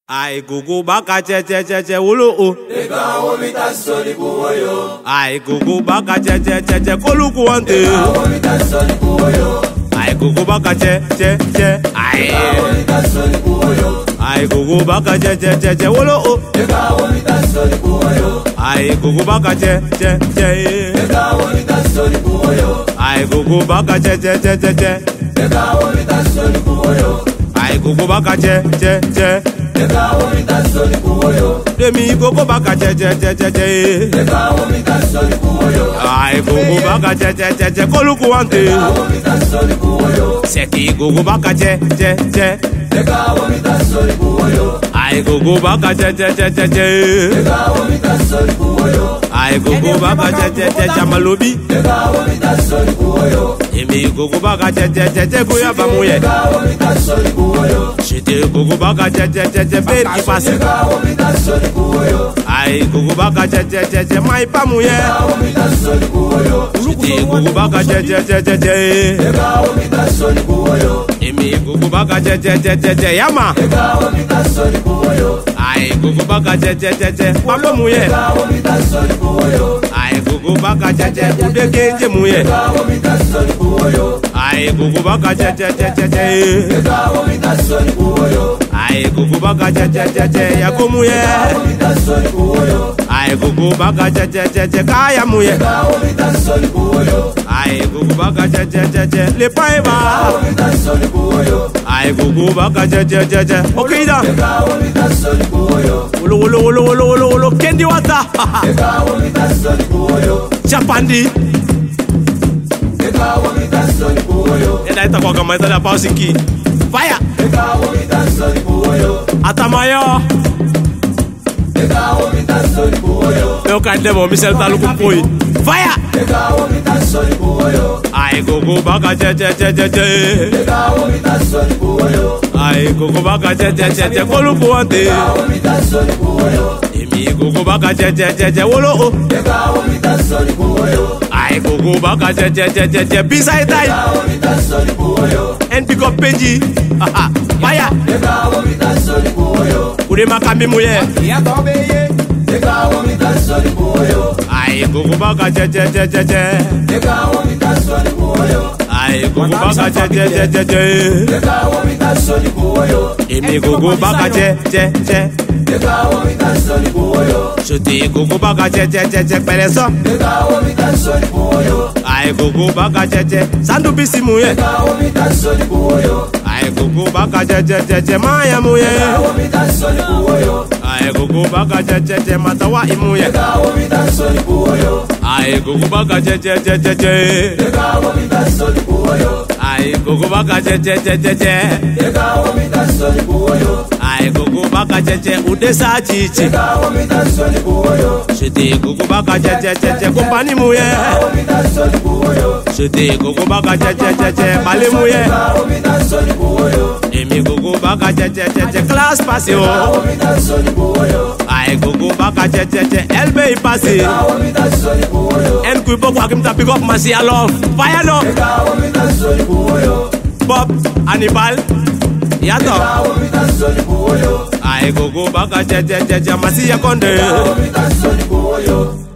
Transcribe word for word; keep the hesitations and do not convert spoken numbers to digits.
Ai gugu baka che che che che wulu o. Ega wo mi ta soli kuoyo. Ai gugu baka che che che che koluku ante. Ega wo mi ta soli kuoyo. Ai gugu baka che che che. Ai. Ega wo mi ta soli kuoyo. Ai gugu baka che che che che wulu o. Ega wo mi ta soli kuoyo. Ai gugu baka che che che. Ega wo mi ta soli kuoyo. Ai gugu baka che che che che che. Ega wo mi ta soli kuoyo. Ai gugu baka che che che. Ega wo mi ta soli kuoyo. Demi gugu baka che che che che che. Ega wo mi ta soli kuoyo. Ai gugu baka che che che che koluku ante. Ega wo mi ta soli kuoyo. Seki gugu baka che che che. Ega wo mi ta soli kuoyo. Ai gugu baka che che che che che. Ega wo mi ta soli kuoyo. Ai gugu baka che che che che malobi. Ega wo mi ta soli kuoyo. Emi gugu baka che che che che kuya bamuye. Ega wo mi ta soli kuoyo. Shite gugu baka che che che che beri pasi. Ega wo mi ta soli kuoyo. Ai gugu baka che che che che mai pamuye. Ega wo mi ta soli kuoyo. Shite gugu baka che che che che che. Ega wo mi ta soli kuoyo. Emi gugu baka che che che che che yama. Ega wo mi ta soli kuoyo. Ai gugu baka che che che che palo muye. Ega wo mi ta soli kuoyo. Ai gugu baka che che ude genje muye. Ega wo mi ta soli kuoyo. Ai gugu baka che che che che che. Ega wo mi ta soli kuoyo. Ai gugu baka che che che che yakomuye. Ega wo mi ta soli kuoyo. Ai gugu baka che che che che kaya muye. Ega wo mi ta soli kuoyo. Ai gugu baka che che che che le paiba. Ega wo mi ta soli kuoyo. Ai gugu baka che che che che okida. Ega wo mi ta soli kuoyo. Wolo wolo wolo wolo wolo wolo kendi wata. Ega wo mi ta soli kuoyo. Chapandi. Ega wo mi ta soli kuoyo. Enda ita kwa kama ita da pausinki. Fire. Ega wo mi ta soli kuoyo. Atamayo. Ega wo mi ta soli kuoyo. Eu cadê mo Michel Taluku poi. Fire. Ega wo mi ta soli kuoyo. Ai gugu baka che che che che che. Ega wo mi ta soli kuoyo. Ai gugu baka che che che che koluku ante. Ega wo mi ta soli kuoyo. Emi gugu baka che che che che wolo o. Ega wo mi ta soli kuoyo. Ai gugu baka che che che che che bisa itai. Ega wo mi ta soli kuoyo. En pick up peji. Haha. Fire. Ega wo mi ta soli kuoyo. Ure makambi muye. Ega wo mi ta soli kuoyo. Ai gugu baka che che che che che. Ega wo mi ta soli kuoyo. Ai gugu baka che che che che che. Ega wo mi ta soli kuoyo. Emi gugu baka che che che. Ega wo mi ta soli kuoyo. Shuti gugu baka che che che che pereso. Ega wo mi ta soli kuoyo. Ai gugu baka che che. Sandu bisi muye. Ega wo mi ta soli kuoyo. Ai gugu baka che che che che maya muye. Ega wo mi ta soli kuoyo. Ai gugu baka che che che matawa imuye. Ega wo mi ta soli kuoyo. Ai gugu baka che che che che che. Ega wo mi ta soli kuoyo. Ai gugu baka che che che che che. Ega wo mi ta soli kuoyo. Ai gugu baka che che udesa chichi. Ega wo mi ta soli kuoyo. Shuti gugu baka che che che che kompani muye. Ega wo mi ta soli kuoyo. Shuti gugu baka che che che che bale muye. Ega wo mi ta soli kuoyo. Emi gugu baka che che che che class passe Ega o. wo mi ta soli kuoyo. Ai gugu baka che che che elbe passe. Ega wo mi ta soli kuoyo. En kui poko akim ta pick up masi alof. Fire no. Ega wo mi ta soli kuoyo. Bob Hannibal. Yato. Ega wo mi ta soli kuoyo. Ai gugu baka che che che che masi ya konde. Ega wo mi ta soli kuoyo.